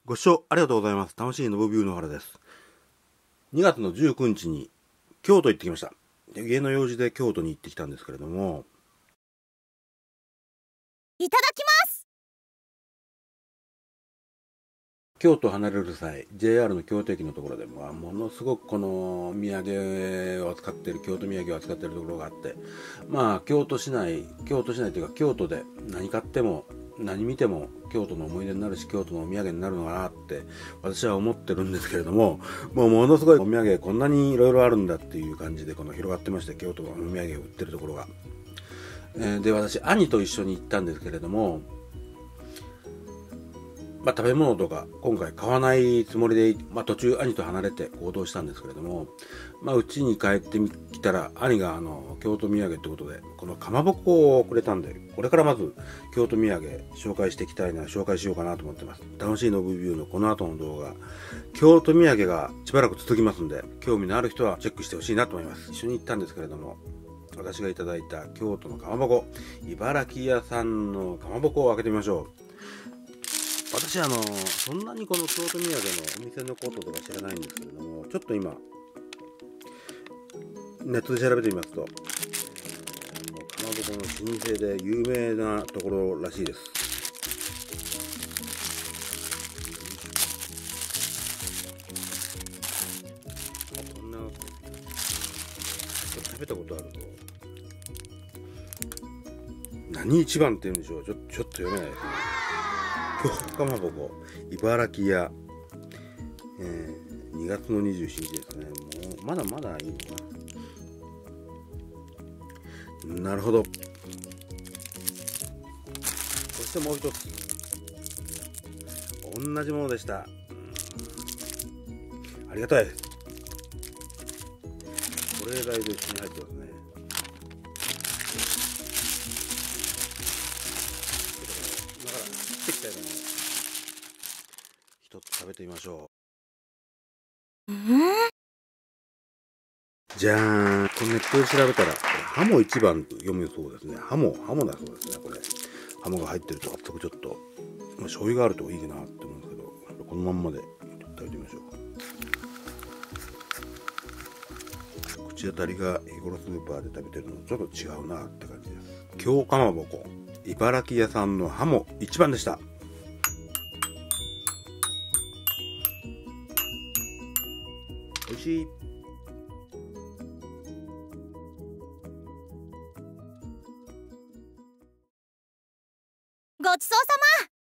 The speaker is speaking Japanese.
ご視聴ありがとうございます。楽しいのぼビューの原です。2月の19日に京都行ってきました。家の用事で京都に行ってきたんですけれども、 いただきます。 京都を離れる際、JR の京都駅のところでものすごくこの土産を扱っている、京都土産を扱っているところがあって、京都市内というか京都で何買っても何見ても京都の思い出になるし、京都のお土産になるのかなって私は思ってるんですけれども、ものすごいお土産こんなにいろいろあるんだっていう感じで広がってまして、京都のお土産を売ってるところが、で私兄と一緒に行ったんですけれども、食べ物とか今回買わないつもりで、途中兄と離れて行動したんですけれども、うちに帰ってきたら兄が京都土産ってことでこのかまぼこをくれたんで、これからまず京都土産紹介しようかなと思ってます。楽しいのぶビューのこの後の動画、京都土産がしばらく続きますんで、興味のある人はチェックしてほしいなと思います。一緒に行ったんですけれども、私がいただいた京都のかまぼこ、茨城屋さんのかまぼこを開けてみましょう。私そんなにこの京都土産のお店のこととか知らないんですけれども、ちょっと今ネットで調べてみますと、かまぼこの老舗で有名なところらしいです。こんな食べたことあると、何一番って言うんでしょう。ちょっと読めないですね。京かまぼこ茨城屋、2月の27日ですね。もうまだまだいいのかな。なるほど。そしてもう一つ、同じものでした。ありがたいです。保冷剤と一緒に入ってますね。だから切ってきたよね。一つ食べてみましょう。じゃーん。このネットで調べたら、ハモ一番と読むそうですね。ハモだそうですね。これハモが入ってると早速ちょっと、醤油があるといいなって思うんですけど、このまんまで食べてみましょう。口当たりが日頃スーパーで食べてるのとちょっと違うなって感じです。京かまぼこ茨城屋さんのハモ一番でした。美味しい。 ごちそうさま。